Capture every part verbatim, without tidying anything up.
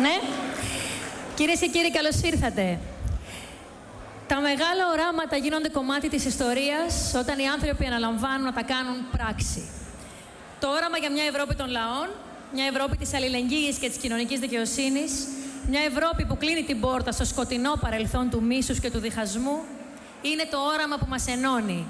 Ναι. Κυρίες και κύριοι, καλώς ήρθατε. Τα μεγάλα οράματα γίνονται κομμάτι της ιστορίας όταν οι άνθρωποι αναλαμβάνουν να τα κάνουν πράξη. Το όραμα για μια Ευρώπη των λαών, μια Ευρώπη της αλληλεγγύης και της κοινωνικής δικαιοσύνης, μια Ευρώπη που κλείνει την πόρτα στο σκοτεινό παρελθόν του μίσους και του διχασμού, είναι το όραμα που μας ενώνει.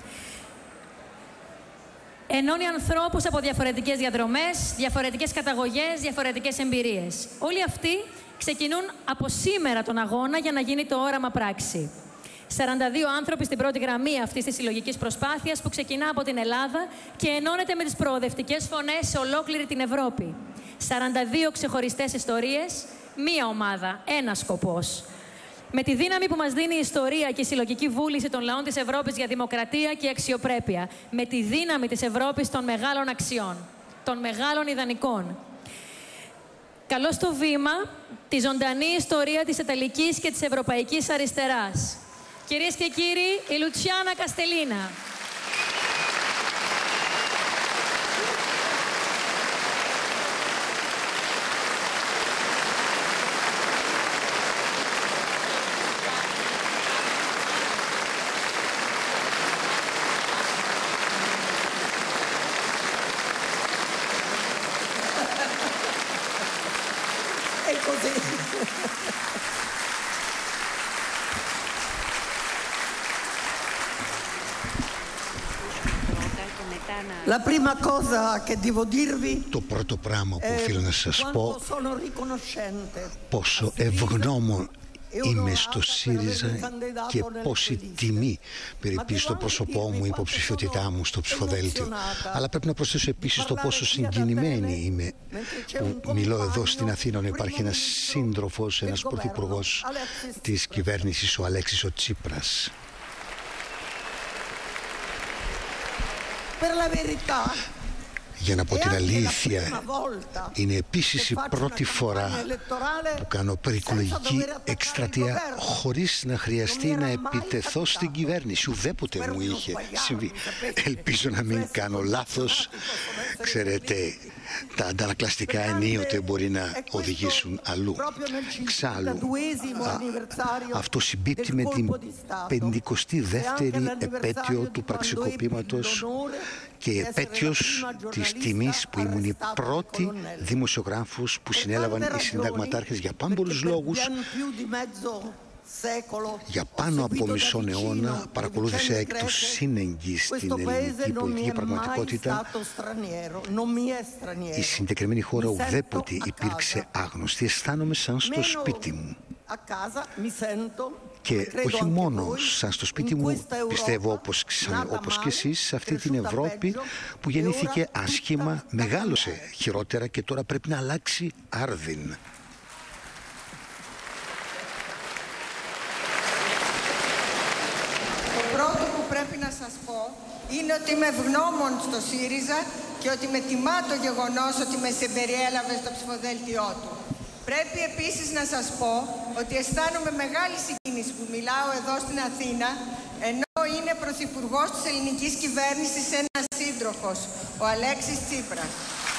Ενώνει ανθρώπους από διαφορετικές διαδρομές, διαφορετικές καταγωγές, διαφορετικές εμπειρίες. Όλοι αυτοί ξεκινούν από σήμερα τον αγώνα για να γίνει το όραμα πράξη. σαράντα δύο άνθρωποι στην πρώτη γραμμή αυτής της συλλογικής προσπάθειας που ξεκινά από την Ελλάδα και ενώνεται με τις προοδευτικές φωνές σε ολόκληρη την Ευρώπη. σαράντα δύο ξεχωριστές ιστορίες, μία ομάδα, ένας σκοπός. Με τη δύναμη που μας δίνει η ιστορία και η συλλογική βούληση των λαών της Ευρώπης για δημοκρατία και αξιοπρέπεια. Με τη δύναμη της Ευρώπης των μεγάλων αξιών, των μεγάλων ιδανικών. Καλώς στο βήμα τη ζωντανή ιστορία της Ιταλικής και της Ευρωπαϊκής αριστεράς. Κυρίες και κύριοι, η Λουτσιάνα Καστελίνα. Το πρώτο πράγμα που οφείλω να σας πω, πόσο ευγνώμων είμαι στο ΣΥΡΙΖΑ και πόση τιμή περιποιεί στο πρόσωπό μου η υποψηφιότητά μου στο ψηφοδέλτιο. Αλλά πρέπει να προσθέσω επίσης το πόσο συγκινημένη είμαι που μιλώ εδώ στην Αθήνα, να υπάρχει ένας σύντροφος, ένας πρωθυπουργός της κυβέρνησης, ο Αλέξης ο Τσίπρας. Για να πω την αλήθεια, είναι επίσης η πρώτη φορά που κάνω προεκλογική εκστρατεία χωρίς να χρειαστεί να επιτεθώ στην κυβέρνηση. Ουδέποτε μου είχε συμβεί. Ελπίζω να μην κάνω λάθος. Ξέρετε, τα αντανακλαστικά ενίοτε μπορεί να οδηγήσουν αλλού. Εξάλλου, α, αυτό συμπίπτει με την πενηκοστή δεύτερη επέτειο του πραξικοπήματος και η επέτειος της τιμής που ήμουν η πρώτη δημοσιογράφος που συνέλαβαν οι συνταγματάρχες για πάμπολους λόγους. Για πάνω από μισόν αιώνα παρακολούθησα εκ του σύνεγγυς στην ελληνική πολιτική πραγματικότητα. Η συγκεκριμένη χώρα ουδέποτε υπήρξε άγνωστη. Αισθάνομαι σαν στο σπίτι μου. Και όχι μόνο σαν στο σπίτι μου, πιστεύω όπως, όπως και εσείς, σε αυτή την Ευρώπη που γεννήθηκε άσχημα, μεγάλωσε χειρότερα και τώρα πρέπει να αλλάξει άρδιν. Πρέπει να σας πω είναι ότι είμαι ευγνώμων στο ΣΥΡΙΖΑ και ότι με τιμά το γεγονός ότι με συμπεριέλαβε στο ψηφοδέλτιό του. Πρέπει επίσης να σας πω ότι αισθάνομαι μεγάλη συγκίνηση που μιλάω εδώ στην Αθήνα, ενώ είναι πρωθυπουργός της ελληνικής κυβέρνησης ένας σύντροφος, ο Αλέξης Τσίπρας.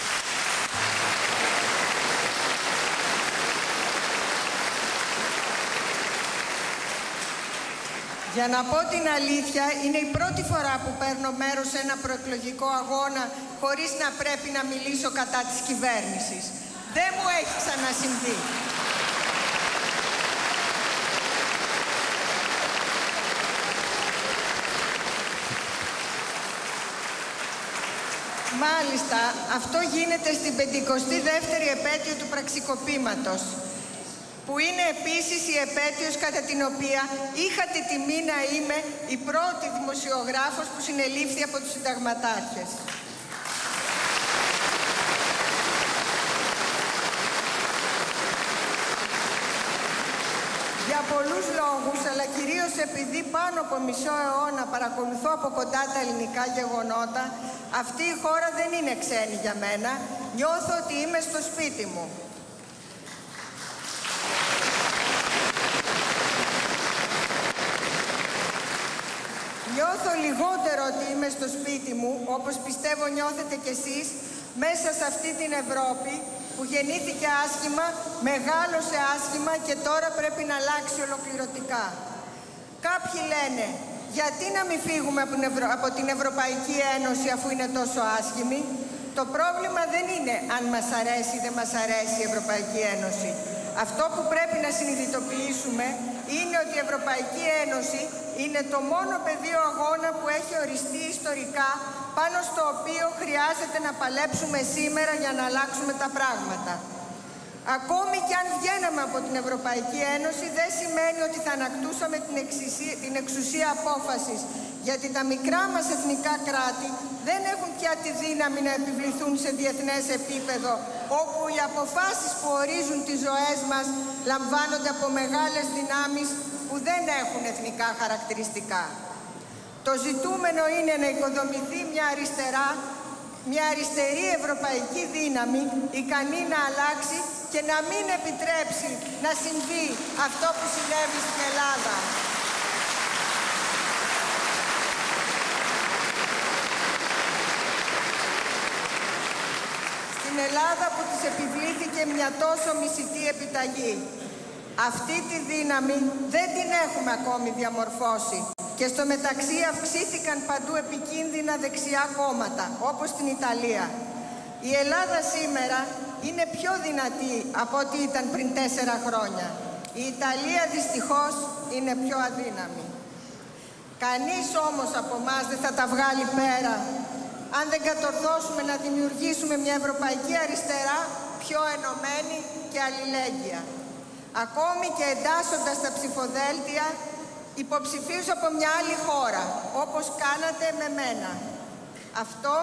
Για να πω την αλήθεια, είναι η πρώτη φορά που παίρνω μέρος σε ένα προεκλογικό αγώνα χωρίς να πρέπει να μιλήσω κατά της κυβέρνησης. Δεν μου έχει ξανασυμβεί. Μάλιστα, αυτό γίνεται στην πενηκοστή δεύτερη επέτειο του πραξικοπήματος, που είναι επίσης η επέτειος κατά την οποία είχα τη τιμή να είμαι η πρώτη δημοσιογράφος που συνελήφθη από τους συνταγματάρχες. Για πολλούς λόγους, αλλά κυρίως επειδή πάνω από μισό αιώνα παρακολουθώ από κοντά τα ελληνικά γεγονότα, αυτή η χώρα δεν είναι ξένη για μένα. Νιώθω ότι είμαι στο σπίτι μου. Νιώθω λιγότερο ότι είμαι στο σπίτι μου, όπως πιστεύω νιώθετε κι εσείς, μέσα σε αυτή την Ευρώπη, που γεννήθηκε άσχημα, μεγάλωσε άσχημα και τώρα πρέπει να αλλάξει ολοκληρωτικά. Κάποιοι λένε, γιατί να μην φύγουμε από την, Ευρω... από την Ευρωπαϊκή Ένωση αφού είναι τόσο άσχημη. Το πρόβλημα δεν είναι αν μας αρέσει ή δεν μας αρέσει η Ευρωπαϊκή Ένωση. Αυτό που πρέπει να συνειδητοποιήσουμε είναι ότι η Ευρωπαϊκή Ένωση είναι το μόνο πεδίο αγώνα που έχει οριστεί ιστορικά, πάνω στο οποίο χρειάζεται να παλέψουμε σήμερα για να αλλάξουμε τα πράγματα. Ακόμη και αν βγαίναμε από την Ευρωπαϊκή Ένωση, δεν σημαίνει ότι θα ανακτούσαμε την, εξουσία, την εξουσία απόφασης, γιατί τα μικρά μας εθνικά κράτη δεν έχουν πια τη δύναμη να επιβληθούν σε διεθνές επίπεδο, όπου οι αποφάσεις που ορίζουν τις ζωές μας λαμβάνονται από μεγάλες δυνάμεις που δεν έχουν εθνικά χαρακτηριστικά. Το ζητούμενο είναι να οικοδομηθεί μια αριστερά, μια αριστερή ευρωπαϊκή δύναμη, ικανή να αλλάξει και να μην επιτρέψει να συμβεί αυτό που συνέβη στην Ελλάδα. Στην Ελλάδα που της επιβλήθηκε μια τόσο μισητή επιταγή. Αυτή τη δύναμη δεν την έχουμε ακόμη διαμορφώσει. Και στο μεταξύ αυξήθηκαν παντού επικίνδυνα δεξιά κόμματα, όπως στην Ιταλία. Η Ελλάδα σήμερα είναι πιο δυνατή από ό,τι ήταν πριν τέσσερα χρόνια. Η Ιταλία δυστυχώς είναι πιο αδύναμη. Κανείς όμως από εμάς δεν θα τα βγάλει πέρα αν δεν κατορθώσουμε να δημιουργήσουμε μια ευρωπαϊκή αριστερά πιο ενωμένη και αλληλέγγυα. Ακόμη και εντάσσοντας τα ψηφοδέλτια υποψηφίους από μια άλλη χώρα, όπως κάνατε με μένα. Αυτό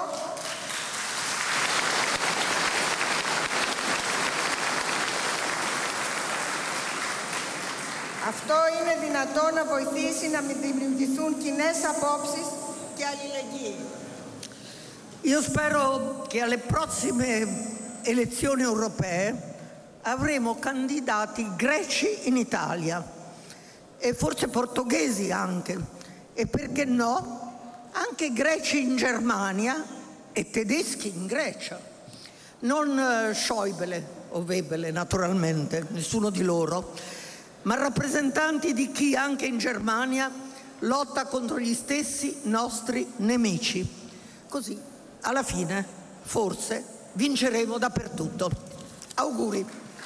Αυτό είναι δυνατό να βοηθήσει να μην δημιουργηθούν κοινές απόψεις και αλληλεγγύη. Io spero che alle prossime elezioni europee avremo candidati greci in Italia e forse portoghesi anche, e perché no, anche greci in Germania e tedeschi in Grecia. Non uh, Schäuble o Webele, naturalmente, nessuno di loro, ma rappresentanti di chi anche in Germania lotta contro gli stessi nostri nemici. Così, alla fine, forse, vinceremo dappertutto. Auguri.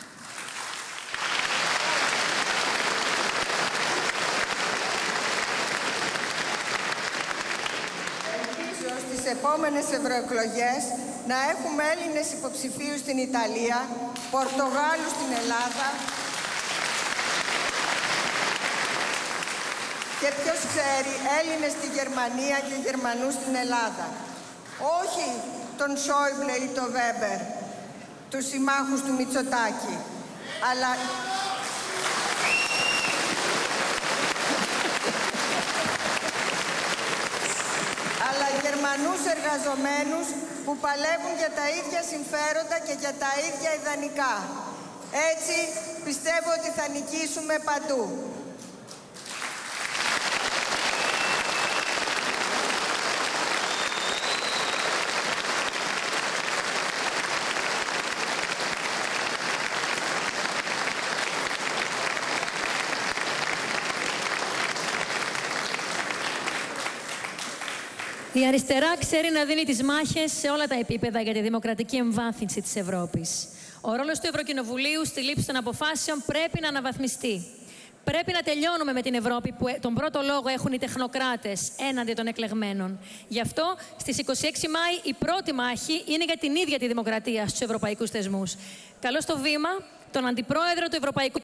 Ελπίζω στις επόμενες ευρωεκλογές να έχουμε Έλληνες υποψηφίους στην Ιταλία, Πορτογάλους στην Ελλάδα και ποιος ξέρει Έλληνες στη Γερμανία και Γερμανούς στην Ελλάδα. Όχι τον Σόιμπλε ή τον Βέμπερ, τους συμμάχους του Μητσοτάκη, αλλά... αλλά Γερμανούς εργαζομένους που παλεύουν για τα ίδια συμφέροντα και για τα ίδια ιδανικά. Έτσι πιστεύω ότι θα νικήσουμε παντού. Η αριστερά ξέρει να δίνει τις μάχες σε όλα τα επίπεδα για τη δημοκρατική εμβάθυνση της Ευρώπης. Ο ρόλος του Ευρωκοινοβουλίου στη λήψη των αποφάσεων πρέπει να αναβαθμιστεί. Πρέπει να τελειώνουμε με την Ευρώπη που τον πρώτο λόγο έχουν οι τεχνοκράτες έναντι των εκλεγμένων. Γι' αυτό στις είκοσι έξι Μάη η πρώτη μάχη είναι για την ίδια τη δημοκρατία στους ευρωπαϊκούς θεσμούς. Καλώς το βήμα τον Αντιπρόεδρο του Ευρωπαϊκού